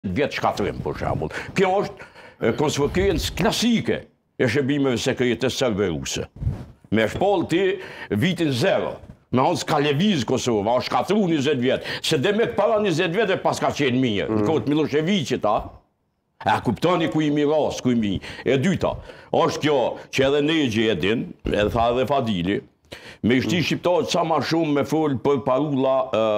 vjetë shkatrim, për shembull. Kjo është konsekvencë klasike e shërbimeve sekrete serveruse. Me shpoll ti vitin 0. Me hanë s'ka levizë Kosova, a shkatru 20 vjetë. Se dhe me para 20 vjetë e pas ka qenë mirë. Në kohët Miloševiqit, a kuptoni ku i miras, ku i mi. E dyta, është kjo që edhe Negji e din, edhe tha edhe Fadili, me ishti shqiptarët sa ma shumë me folë për parulla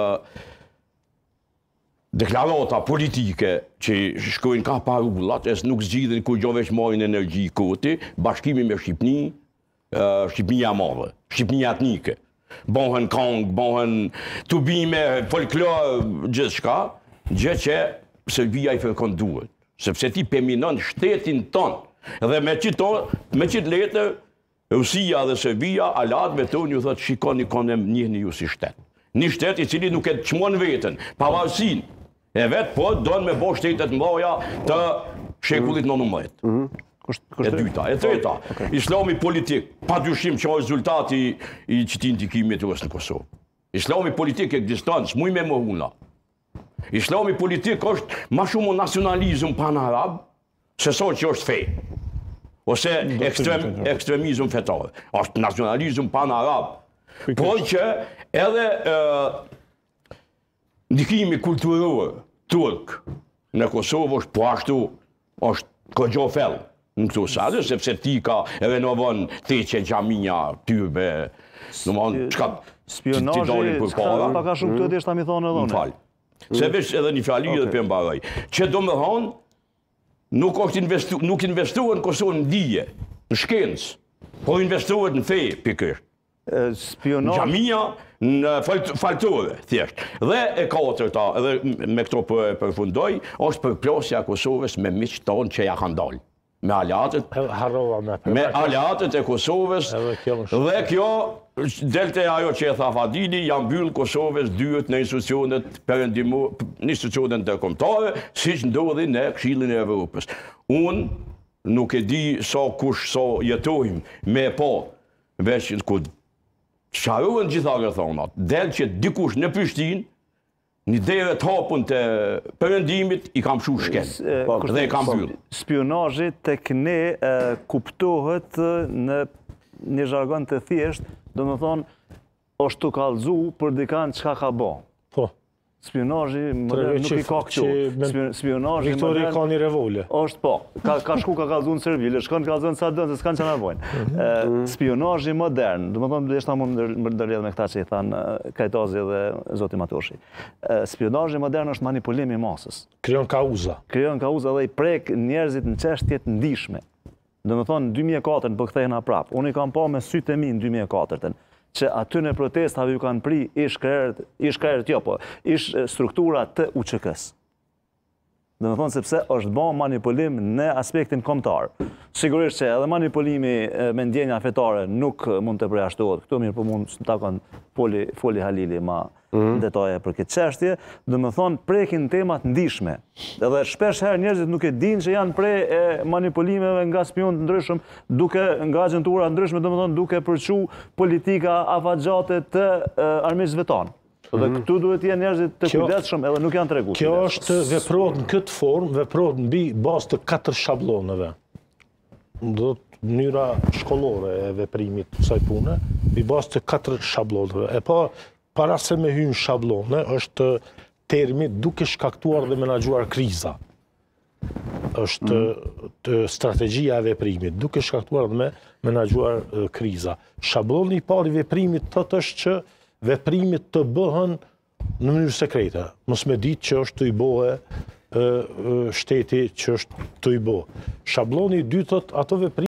deklarata politike që shkojnë ka parullat, e nuk zgjidhen kur gjo veç marrin energji koti, bashkimi me Shqipni, Shqipnia madhe, Shqipnia etnike. Bëhen kong, bëhen tubime, folklor, gjithë shka, gjë që Serbia i fërkon duhet. Sepse ti peminon shtetin ton. Dhe me qitë letër, Rusia dhe Serbia, alatëve tonë ju thotë, shikoni konem njëhni ju si shtet. Një shtet i cili nuk e të qmon vetën, pavarësin. E vetë, po, donë me bo shtetet mdoja të shekullit 19. E dyta. E treta, islami politik, pa dyshim që o rezultati i qëti ndikimit rës në Kosovë. Islami politik ekziston, s'muj me mohuna. Islami politik është ma shumë nacionalizm pan-arab, se so që është fej. Ose ekstremizm fetar. Është nacionalizm pan-arab. Por që edhe ndikimi kulturor turk në Kosovë është po ashtu, është këgjo fell në këto sade, sepse ti ka renovon teqe gjamia, tyrbe, në mënë, qka ti dalin për para. Pa ka shumë këtë ishtë ta mi thonë edhe në falë. Se veç edhe një fjali dhe për mbaraj. Që do më thonë, nuk investohet në Kosovë në dije, në shkencë, po investohet në fej, pikër. Gjamia në faltore, thjesht. Dhe e katërta, edhe me këto përfundoj, është përplasja Kosovës me miqtë tonë që ja kanë dalë. Me aleatët e Kosovës, dhe kjo delte ajo që e tha Fadili, janë byllë Kosovës dyët në institucionet ndërkombëtare, si që ndodhi në Këshillin e Evropës. Unë nuk e di sa kush sa jetojmë me po, veç ku qaruën gjitha rëthonat, del që dikush në Prishtinë, një dere të hapun të përëndimit, i kam shu shken, dhe i kam byllë. Spionazhi tek ne kuptohet në një zhargon të thjesht, do më thonë, është të kallëzu për dikan qka ka bo. Po. Spionazhi modern nuk i ka këtu. Spionazhi Viktori ka një revole. Është po. Ka shku ka kallëzu në Serbi, shkon ka kallëzu në Sadën, se s'kanë që në bojnë. Spionazhi modern, do më thonë, dhe ishta mund ndërledh me këta që i thanë Kajtazi dhe Zoti Matoshi. Spionazhi modern është manipulim i masës. Krijon kauza. Krijon kauza dhe i prek njerëzit në çështjet ndihshme. Do më thonë, 2004 për kthehna prapë. Unë i kam pa me sytë e mi në 2004 që aty në protestave ju kanë pri ish struktura të UÇK-s. Dhe më thonë sepse është bo manipulim në aspektin kombëtar. Sigurisht që edhe manipulimi me ndjenja fetare nuk mund të përjashtohet. Këtu mirë për mund të takon Foli Halili ma detaje për këtë çështje. Dhe më thonë prekin temat ndihshme. Edhe shpesh herë njerëzit nuk e dinë që janë prej manipulimeve nga spion të ndryshëm, nga agentura ndryshme, dhe më thonë duke përçu politika afatgjate të armiqësve tanë. Dhe këtu duhet të jenë njerëzit të kujdesshëm edhe nuk janë tregu. Kjo është veprohet në këtë formë, veprohet mbi bazë të 4 shabloneve. Do të mënyra shkollore e veprimit të kësaj pune, mbi bazë të 4 shabloneve. E pa para se me hyrë në shablone, është termi duke shkaktuar dhe menaxhuar kriza. Është strategjia e veprimit, duke shkaktuar dhe menaxhuar kriza. Shabloni i parë i veprimit thotë është që veprimit të bëhen në mënyrë sekrete. Mos me ditë që është të i bëhe shteti që është të i bëhe. Shabloni i dytë thotë ato veprimit